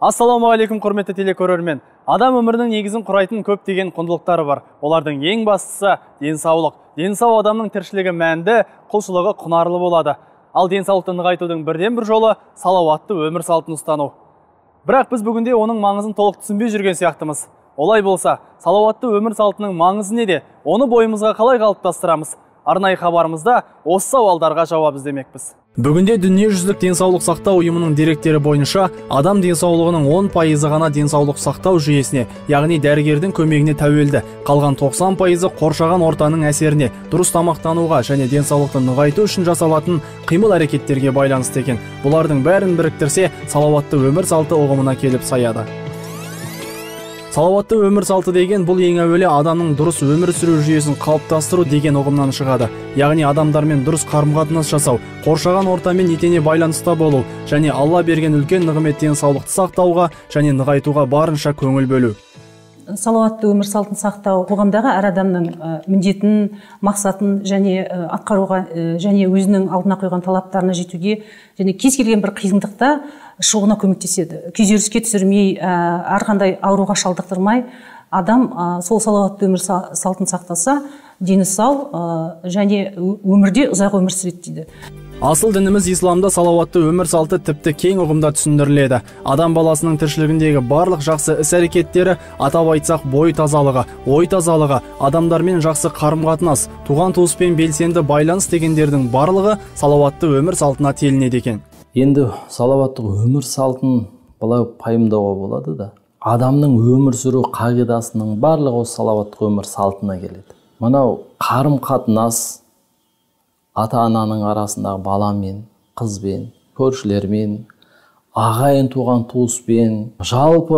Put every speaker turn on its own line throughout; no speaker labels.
Ассалаумағалейкум, құрметті телекөрермен. Адам өмірінің негізін құрайтын көптеген құндылықтары бар. Олардың ең бастысы денсаулық. Денсау адамның тіршілігі мәнді, құлшылығы құнарлы болады. Ал денсаулықты нығайтудың бірден бір жолы салауатты өмір салтын ұстану. Бірақ біз бүгінде оның маңызын толық түсінбей жүрген сияқтымыз. Олай болса, салауатты өмір салтының маңызы неде? Оны бойымызға қалай қалыптастырамыз? Арнайы хабарымызда осы сауалдарға жауап іздемекпіз. Бүгінде дүниежүзілік денсаулық сақтау ұйымының деректері бойынша адам денсаулығының 10% ғана денсаулық сақтау жүйесіне, яғни дәрігердің көмегіне тәуелді. Қалған 90% қоршаған ортаның әсеріне, дұрыс тамақтануға және денсаулықты нығайту үшін жасалатын қимыл әрекеттерге байланысты екен. Бұлардың бәрін біріктірсе, салауатты өмір салты ұғымына келіп саяды. Салауатты өмір салты деген бұл ең әуелі адамның дұрыс өмір сүру жүйесін қалыптастыру деген ұғымнан шығады. Яғни адамдармен дұрыс қарым-қатынас жасау, қоршаған ортамен етене байланыста болу және Алла берген үлкен нығмет денсаулықты сақтауға және нығайтуға барынша көңіл бөлу.
Салауатты өмір салтын сақтау қоғамдағы әр адамның міндетін, мақсатын және атқаруға және өзінің алдына қойған талаптарына жетуге және кез келген бір қиындықта шығуына көмектеседі. Күйзеліске түсірмей, әрқандай ауруға шалдықтырмай, адам сол салауатты өмір салтын сақтаса, дені сау және өмірде ұзақ өмір сүреді дейді.
Асыл дініміз исламда салауатты өмір салты тіпті кең ұғымда түсіндіріледі. Адам баласының тіршілігіндегі барлық жақсы іс-әрекеттері, атап айтсақ бой тазалығы, ой тазалығы, адамдармен жақсы қарым-қатынас, туған туыспен белсенді байланыс дегендердің барлығы салауатты өмір салтына телінеді екен.
Енді салауатты өмір салтын былай пайымдауға болады да, адамның өмір сүру қағидасының барлығы осы салауатты өмір салтына келеді. Мынау қарым-қатынас, ата-ананың арасындағы баламен, қызбен, көршілермен, ағайын туған туыспен, жалпы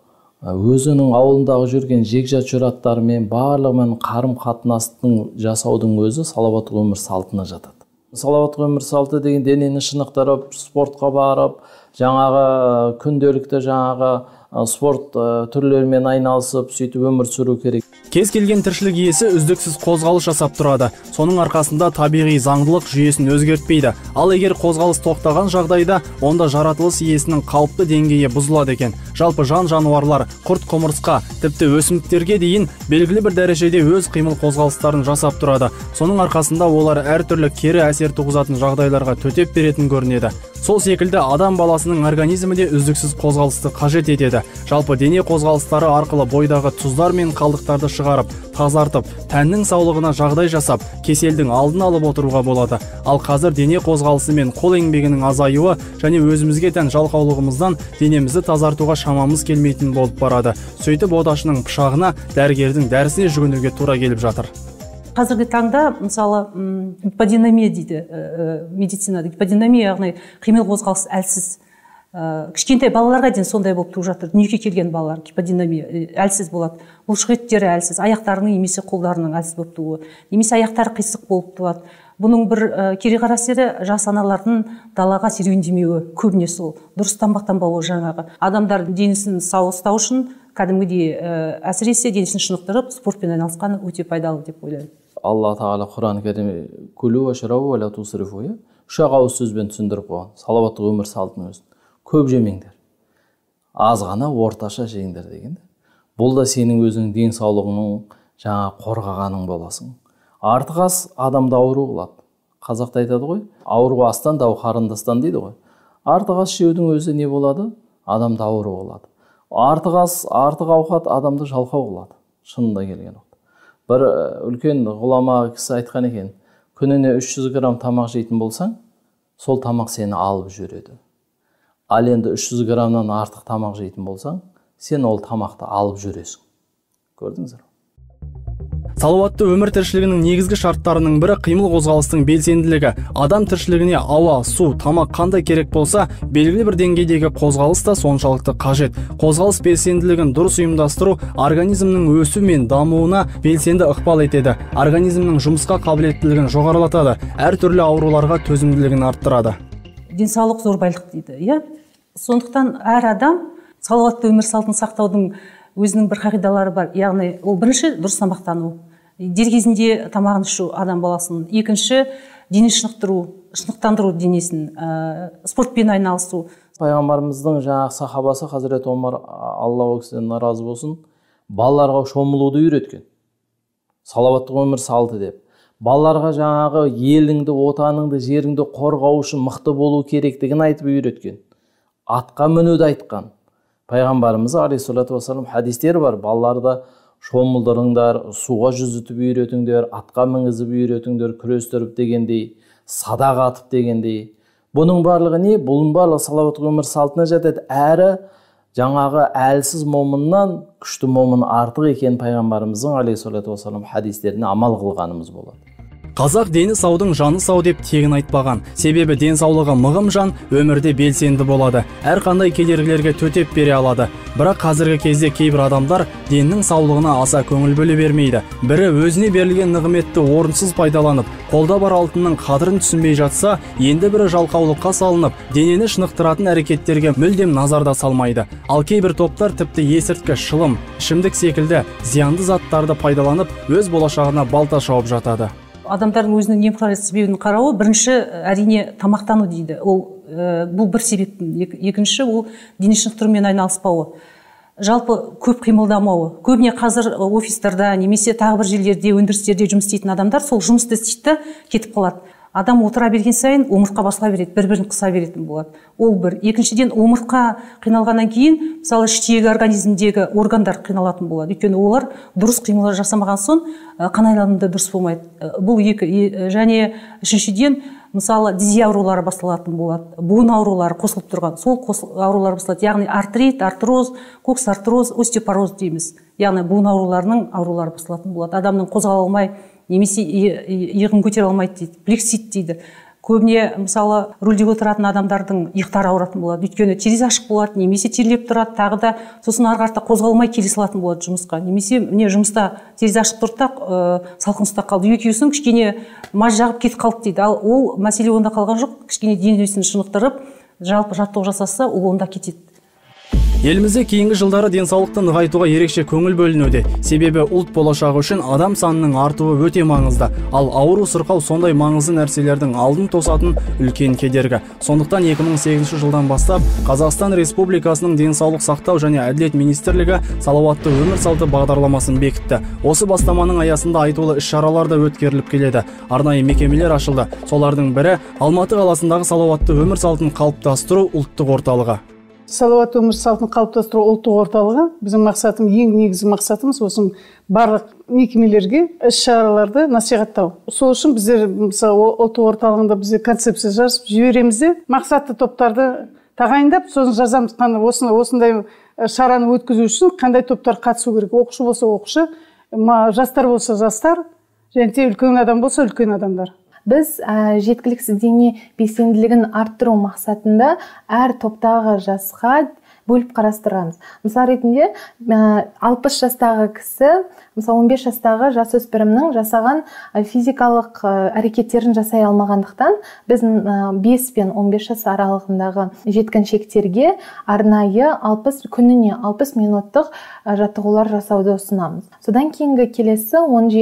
өзінің ауылындағы жүрген жекжат жұраттармен барлығымен қарым-қатынастың жасаудың өзі салауатты өмір салтына жатады. Салауатты өмір салты деген денені шынықтырып, спортқа барып, жаңағы күнделікті спорт түрлерімен айналысып, сөйтіп өмір сүру керек.
Кез келген тіршілік иесі үздіксіз қозғалыс жасап тұрады. Соның арқасында табиғи заңдылық жүйесін өзгертпейді. Ал егер қозғалыс тоқтаған жағдайда, онда жаратылыс иесінің қалыпты деңгейі бұзылады екен. Жалпы жан-жануарлар, құрт-құмырсқа, тіпті өсімдіктерге дейін белгілі бір дәрежеде өз қимыл қозғалыстарын жасап тұрады. Соның арқасында олар әртүрлі кері әсер туғызатын жағдайларға төтеп беретін көрінеді. Сол секілді адам баласының организмі де үздіксіз қозғалысты қажет етеді. Жалпы дене қозғалыстары арқылы бойдағы тұздар мен қалдықтарды шығарып, тазартып, тәннің саулығына жағдай жасап, кеселдің алдын алып отыруға болады. Ал қазір дене қозғалысы мен қол еңбегінің азаюы және өзімізге тән жалқаулығымыздан денемізді тазартуға шамамыз келмейтін болып барады. Сөйтіп одашының пышағына, дәрігердің дәрісіне жүгінуге тура келіп жатыр.
Қазіргі таңда, мысалы, гиподинамия дейді медицинада. Гиподинамия, яғни қимыл қозғалыс әлсіз. Кішкентай балаларға дейін сондай болып тұрып жатыр. Дүниеге келген балалар гиподинамия әлсіз болады. Бұлшықеттері әлсіз, аяқтарының немесе қолдарының әлсіз болып туы, немесе аяқтары қисық болып туады. Бұның бір кереғар әсері жас аналардың далаға серуендемеуі, көбіне сол дұрыс тамақтанбауы жаңағы. Адамдар денесін сау ұстау үшін кәдімгідей әсіресе денесін шынықтырып, спортпен айналысқаны өте пайдалы деп ойлаймын.
Алла Тағала Құран кәрімде күлу вашрабу ва ла тусрифу, үш ауыз сөзбен түсіндіріп қойған салауатты өмір салтын өзін. Көп жемеңдер, аз ғана орташа жеңдер деген. Бұл да сенің өзің денсаулығының қорғағаның боласың. Артық ас адамда ауру қылады. Қазақта айтады ғой, ауру астан дау қарындастан дейді ғой. Артық ас жеудің өзі не болады? Адамда ауру қылады. Артық ас, артық ауқат адамды жалқау қылады. Шынында келген уақытта. Бір үлкен ғұлама кісі айтқан екен, күніне 300 грамм тамақ жейтін болсаң, сол тамақ сені алып жүреді. Ал енді 300 граммнан артық тамақ жейтін болсаң, сен ол тамақты алып жүресің. Көрдіңіздер?
Салауатты өмір тіршілігінің негізгі шарттарының бірі қимыл қозғалыстың белсенділігі. Адам тіршілігіне ауа, су, тамақ қандай керек болса, белгілі бір деңгейдегі қозғалыс та соншалықты қажет. Қозғалыс белсенділігін дұрыс ұйымдастыру организмнің өсу мен дамуына белсенді ықпал етеді. Организмнің жұмысқа қабілеттілігін жоғарылатады, әртүрлі ауруларға төзімділігін арттырады.
Денсаулық зор байлық дейді, сондықтан әр адам салауатты өмір салтын сақтаудың өзінің бір қағидалары бар. Яғни, ол бірінші дұрыс тамақтану, дер кезінде тамағын ішу адам баласын. Екінші, дене шынықтыру, шынықтандыру денесін, спортпен айналысу.
пайғамбарымыздың жаңағы сахабасы Хазірет Омар, Алла ол кісіден разы болсын, балаларға шомылуды үйреткен. Салауатты өмір салты деп. Балаларға жаңағы еліңді, отаныңды, жеріңді қорғау үшін мықты болу керектігін айтып үйреткен. Атқа мінуді айтқан. Пайғамбарымыз алейхиссалату вассалам хадистер бар. Балаларды шомылдырыңдар, суға жүзітіп үйретіңдер, атқа мінгізіп үйретіңдер, күрестіріп дегендей, садақ атып дегендей. Бұның барлығы не? Бұның барлығы салауатты өмір салтына жатады. Әрі жаңағы әлсіз момыннан күшті момын артық екен пайғамбарымыздың алейхиссалату вассалам хадистеріне амал қылғанымыз болады.
Қазақ дені саудың жаны сау деп тегін айтпаған. Себебі денсаулығы мығым жан өмірде белсенді болады. Әрқандай кедергілерге төтеп бере алады. Бірақ қазіргі кезде кейбір адамдар деннің саулығына аса көңіл бөле бермейді. Бірі өзіне берілген нығметті орынсыз пайдаланып, қолда бар алтынның қадірін түсінбей жатса, енді бірі жалқаулыққа салынып, денені шынықтыратын әрекеттерге мүлдем назарда салмайды. Ал кейбір топтар тіпті есірткі, шылым, ішімдік секілді зиянды заттарды пайдаланып, өз болашағына балта шауып жатады.
Адамдардың өзінің немқұрайлы себебін қарауы, бірінші әрине тамақтану дейді. Бұл бір себептің. Екінші ол дене шынықтырумен айналыспауы. Жалпы көп қимылдамауы. Көбіне қазір офистарда немесе тағы бір жерлерде, өндірістерде жұмыс істейтін адамдар сол жұмысты істейді, кетіп қалады. Адам отыра берген сайын омыртқа басыла береді, бір-бірін қыса беретін болады. Ол бір. Екіншіден, омыртқа қиналғаннан кейін, мысалы, іштегі организмдегі органдар қиналатын болады. Өйткені олар дұрыс қимылдар жасамаған соң қан айналымы дұрыс болмайды. Бұл екі. Және үшіншіден, мысалы, дизия аурулары басталатын болады. Буын аурулары қосылып тұрған. Сол аурулар басталады. Яғни артрит, артроз, коксартроз, остеопороз дейміз. Яғни буын ауруларының аурулары басталатын болады. Адамның қозғала алмай, немесе иығын көтере алмайды дейді, плексит дейді. Көбіне, мысалы, рөлде отыратын адамдардың иықтары ауыратын болады. Өйткені терезе ашық болады, немесе терлеп тұрады, тағы да сосын ары қарата қозғалмай келе салатын болады жұмысқа. Немесе міне жұмыста терезе ашық тұрды да салқын ұстап қалды. Екеуісін кішкене маж жағып кетіп қалды дейді. Ал ол мәселе онда қалған жоқ. Кішкене денесін шынықтырып, жалпы жаттығу жасаса, ол онда кетеді.
Елімізде кейінгі жылдары денсаулықты нығайтуға ерекше көңіл бөлінуде. Себебі ұлт болашағы үшін адам санының артуы өте маңызды. Ал ауру сырқау сондай маңызды нәрселердің алдын тосатын үлкен кедергі. Сондықтан 2008 жылдан бастап Қазақстан Республикасының денсаулық сақтау және әділет министрлігі салауатты өмір салты бағдарламасын бекітті. Осы бастаманың аясында айтулы іс-шаралар да өткеріліп келеді. Арнайы мекемелер ашылды. Солардың бірі Алматы қаласындағы салауатты өмір салтын қалыптастыру ұлттық орталығы.
Салауатты өмір салтын қалыптастыру ұлттық орталығы біздің мақсатым, ең негізгі мақсатымыз осы барлық мекемелерге іс-шараларды насихаттау. Сол үшін біздер мысалы ұлттық орталығында бізде концепция жазып жібереміз де, мақсатты топтарды тағайындап, сосын жазамыз, осындай шараны өткізу үшін қандай топтар қатысу керек. Оқушы болса оқушы, жастар болса жастар, және үлкен адам болса үлкен адамдар.
Біз жеткіліксіз дене белсенділігін арттыру мақсатында әр топтағы жасқа бөліп қарастырғанбыз. Мысал ретінде 60 жастағы кісі, мысалы 15 жастағы жасөспірімнің жасаған физикалық әрекеттерін жасай алмағандықтан, біз 5 пен 15 жас аралығындағы жеткіншектерге арнайы күніне 60 минуттық жаттығулар жасауды ұсынамыз. Содан кейінгі келесі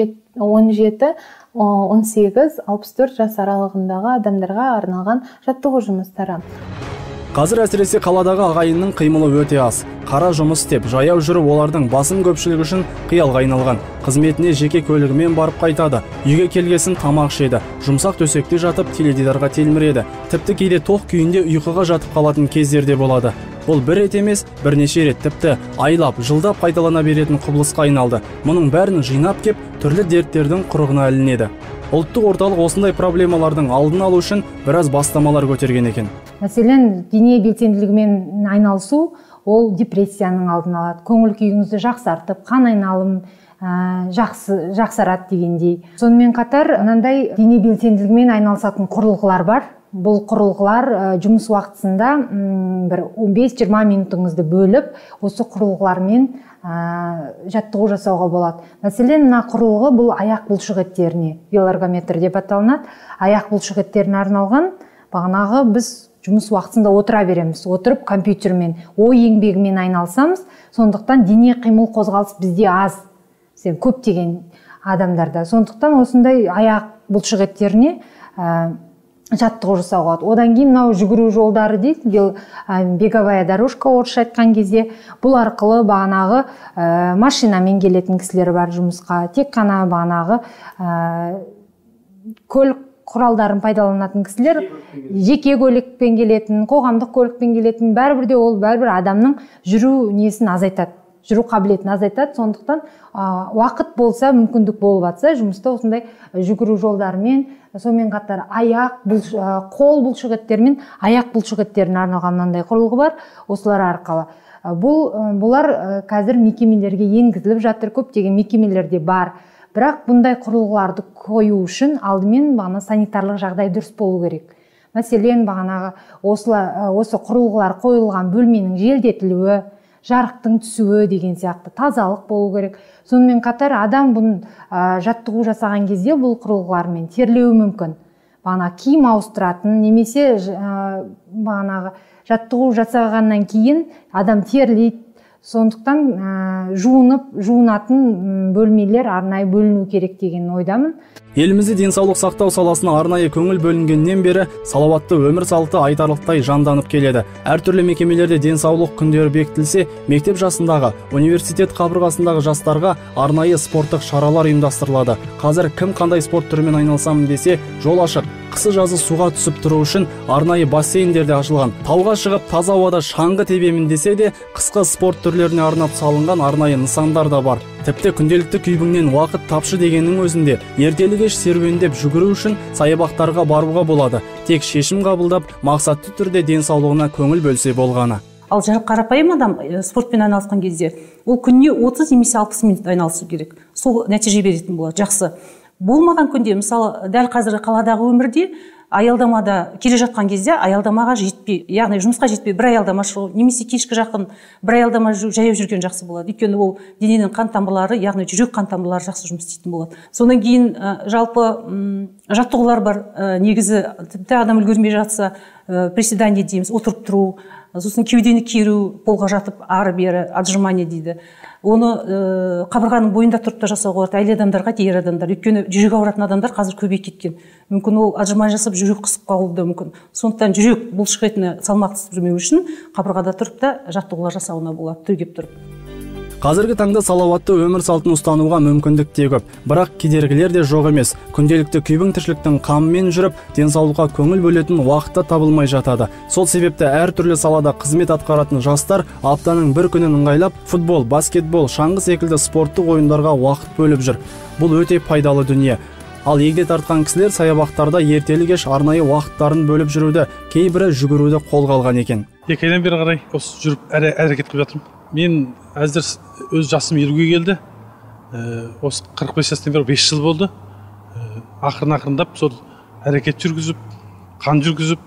17, 18, 64 жас аралығындағы адамдарға арналған жаттығу жұмыстары.
Қазір әсіресе қаладағы ағайынның қимылы өте аз. Қара жұмыс істеп, жаяу жүріп олардың басым көпшілігі үшін қиялға айналған. Қызметіне жеке көлігімен барып қайтады. Үйге келгесін тамақ ішеді. Жұмсақ төсекте жатып теледидарға телміреді. Тіпті кейде тоқ күйінде ұйқыға жатып қалатын кездерде болады. Бұл бір рет емес, бірнеше рет, тіпті айлап, жылдап қайталана беретін құбылысқа айналды. Мұның бәрін жинап кеп, түрлі дерттердің құрығына ілінеді. Ұлттық орталық осындай проблемалардың алдын алу үшін біраз бастамалар көтерген екен.
Мәселен, дене белсенділігімен айналысу, ол депрессияның алдын алады. Көңіл күйіңізді жақсартып, қан айналым жақсарады дегендей. Сонымен қатар, мынандай дене белсенділігімен айналысатын құрылғылар бар. Бұл құрылғылар жұмыс уақытысында бір 15-20 минутыңызды бөліп, осы құрылғылармен жаттығу жасауға болады. Мәселен, мына құрылғы бұл аяқ бұлшық еттеріне, велоэргометр деп аталынады. Аяқ бұлшық еттеріне арналған, бағанағы біз жұмыс уақытысында отыра береміз. Отырып компьютермен, ой еңбегімен айналысамыз. Сондықтан дене қимыл қозғалыс бізде аз, көптеген адамдарда. Сондықтан осындай аяқ бұлшық еттеріне жаттығу жасауға болады. Одан кейін мынау жүгіру жолдары дейді, беговая дорожка орысша айтқан кезде, бұл арқылы бағанағы машинамен келетін кісілер бар жұмысқа, тек қана бағанағы көлік құралдарын пайдаланатын кісілер, жеке көлікпен келетін, қоғамдық көлікпен келетін, бәрібір де ол бәрібір адамның жүру несін азайтады, жүру қабілетін азайтады. Сондықтан уақыт болса, мүмкіндік болып жатса, жұмыста осындай жүгіру жолдарымен, сонымен қатар аяқ, қол бұлшықеттермен аяқ бұлшықеттеріне арналған мынандай құрылғы бар, осылар арқылы. Бұлар қазір мекемелерге енгізіліп жатыр, көптеген мекемелерде бар. Бірақ бұндай құрылғыларды қою үшін алдымен бағана санитарлық жағдай дұрыс болу керек. Мәселен, бағанағы осы құрылғылар қойылған бөлменің желдетілуі, жарықтың түсуі деген сияқты тазалық болу керек. Сонымен қатар адам бұны жаттығу жасаған кезде бұл құрылғылармен терлеуі мүмкін. Бағана киім ауыстыратын, немесе бағанағы жаттығу жасағаннан кейін адам терлейді. Сондықтан жуынатын бөлмелер арнайы бөліну керек деген ойдамын.
Елімізде денсаулық сақтау саласына арнайы көңіл бөлінгеннен бері салауатты өмір салты айтарлықтай жанданып келеді. Әртүрлі мекемелерде денсаулық күндері бекітілсе, мектеп жасындағы, университет қабырғасындағы жастарға арнайы спорттық шаралар ұйымдастырылады. Қазір кім қандай спорт түрімен айналысамын десе, жол ашық. Қысы-жазы суға түсіп тұру үшін арнайы бассейндерде ашылған. Тауға шығып таза ауада шаңғы тебемін десе де, қысқы спорт түрлеріне арнап салынған арнайы нысандар да бар. Тіпті күнделікті күйбіңнен уақыт тапшы дегеннің өзінде ертелі-кеш серуендеп жүгіру үшін саябақтарға баруға болады. Тек шешім қабылдап, мақсатты түрде денсаулығына көңіл бөлсе болғаны.
Ал қарапайым адам спортпен айналысқан кезде ол күніне 30 немесе 60 минут айналысу керек. Сол нәтиже беретін болады. Жақсы. Болмаған күнде, мысалы, дәл қазіргі қаладағы өмірде аялдамада келе жатқан кезде аялдамаға жетпей, яғни жұмысқа жетпей бір аялдама шығу, немесе кешкі жақын бір аялдама жаяу жүрген жақсы болады. Өйткені ол дененің қан тамырлары, яғни жүрек қан тамырлары жақсы жұмыс істейтін болады. Содан кейін жалпы жаттығулар бар. Негізі тіпті адам үлгермей жатса, приседание дейміз, отырып тұру, сосын кеудені керу, полға жатып ары-бері отжимание дейді. Оны қабырғаның бойында тұрып та жасауға болады, әйел адамдарға, ер адамдар. Өйткені жүрек ауыратын адамдар қазір көбейіп кеткен. Мүмкін ол отжимание жасап жүрек қысып қалуы да мүмкін. Сондықтан жүрек бұлшықетіне салмақ түсірмеу үшін қабырғада тұрып та жаттығулар жасауына болады, түрегеп тұрып.
Қазіргі таңда салауатты өмір салтын ұстануға мүмкіндік те көп, бірақ кедергілер де жоқ емес. Күнделікті күйбің тіршіліктің қамымен жүріп, денсаулыққа көңіл бөлетін уақытта табылмай жатады. Сол себепті әртүрлі салада қызмет атқаратын жастар аптаның бір күнін ыңғайлап, футбол, баскетбол, шаңғы секілді спорттық ойындарға уақыт бөліп жүр. Бұл өте пайдалы дүние. Ал егде тартқан кісілер саябақтарда ертелі-кеш арнайы уақыттарын бөліп жүруді, кейбірі жүгіруді қолға алған екен.
Екі айдан бері қарай осы жүріп әрекет қылып жатырмын. Мен әзір өз жасым 50-ге келді. Осы 45 жастан бері 5 жыл болды. Ақырындап сол әрекет жүргізіп, қан жүргізіп,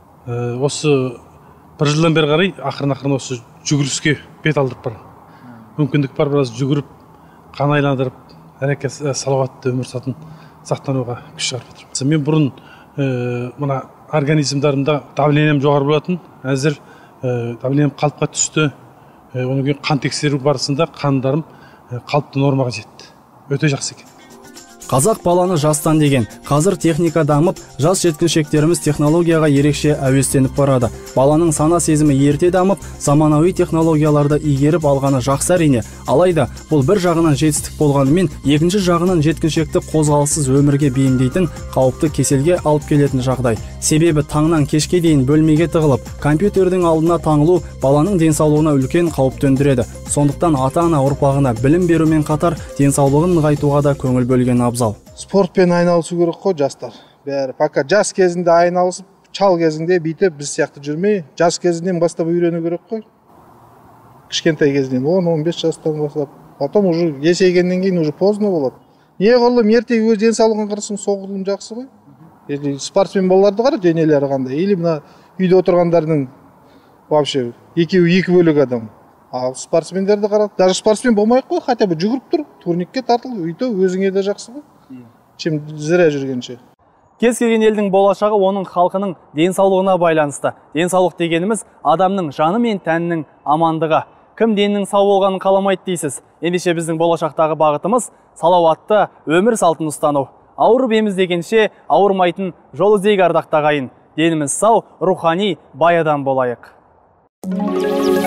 осы бір жылдан бері қарай ақырын осы жүгіріске бет алдырып бар. Мүмкіндік бар, біраз жүгіріп, қан айландырып, әрекет салауатты өмір салтын сақтануға күш шығарып жатырмын. Мен бұрын мына организмдарымда давлением жоғары болатын, әзір давлением қалыпқа түсті. Оның кейін қан тексеру барысында қандарым қалыпты нормаға жетті. Өте жақсы екен.
Қазақ баланы жастан деген. Қазір техника дамып, жас жеткіншектеріміз технологияға ерекше әуестеніп барады. Баланың сана сезімі ерте дамып, заманауи технологияларды игеріп алғаны жақсы әрине. Алайда, бұл бір жағынан жетістік болғанымен, екінші жағынан жеткіншекті қозғалыссыз өмірге бейімдейтін қауіпті кеселге алып келетін жағдай. Себебі таңнан кешке дейін бөлмеге тығылып, компьютердің алдына таңылу баланың денсаулығына үлкен қауіп төндіреді. Сондықтан ата-ана ұрпағына білім берумен қатар денсаулығын нығайтуға да көңіл бөлген абзал.
Спортпен айналысу керек қой жастар. Бәрі пока жас кезінде айналысып, чал кезінде бүйтіп біз сияқты жүрмей, жас кезінен бастап үйрену керек қой. Кішкентай кезінен 10-15 жастан бастап, потом уже есейгеннен кейін уже поздно болады. Неғұрлым ерте өз денсаулығын қарасаң, соғұрлым жақсы ғой. Спортсмен балаларды қара, денелері қандай. Или мына үйде отырғандардың вообще екеуі екі бөлек адам. Ал спортсмендерді қарап, даже спортсмен болмай қой, хотя бы жүгіріп тұр, турникке тартыл, өйтіп өзіңе де жақсы ғой. Чем зря жүргенше.
Кез келген елдің болашағы оның халқының денсаулығына байланысты. Денсаулық дегеніміз адамның жаны мен тәнінің амандығы. Кім деннің сау болғанын қаламайды дейсіз. Ендеше біздің болашақтағы бағытымыз салауатты өмір салтын ұстану. ауырып еміздегенше ауырмайтын жол іздейік ардақты ағайын. Деніміз сау, рухани бай адам болайық.